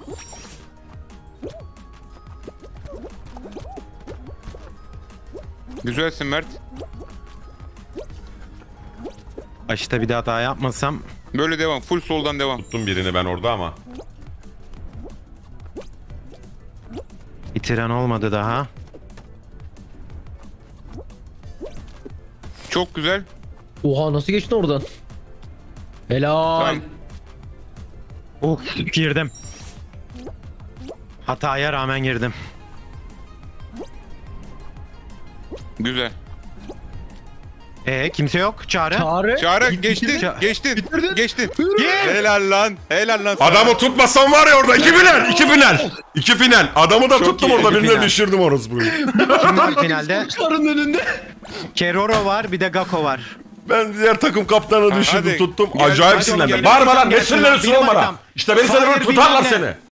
Güzelsin Mert. Başta bir de hata yapmasam. Böyle devam. Full soldan devam. Tuttum birini ben orada ama. Bitiren olmadı daha. Çok güzel. Oha nasıl geçtin oradan? Helal. Tamam. Girdim. Hataya rağmen girdim. Güzel. Kimse yok. Çağrı. Çağrı. Çağrı geçtin. Çağrı. Geçtin. Bitirdin. Geçtin. Yes! Helal lan. Helal lan. sana. Adamı tutmasam var ya orada. 2 final. 2 final. 2 final. Adamı da Çok tuttum iyi, orada. iki Birini final. düşürdüm orası burayı. Kim var finalde? Çağrı'nın önünde. Keroro var, bir de Gako var. Ben diğer takım kaptanı düşürdüm hadi. tuttum. Gel, Acayip hadi sinirlendim. oğlum, Bağırma lan. Ne gelsin, sinirleniyorsun benim oğlum bana? hatam. İşte beni sana Hayır, böyle tutarlar bilmem ne. seni.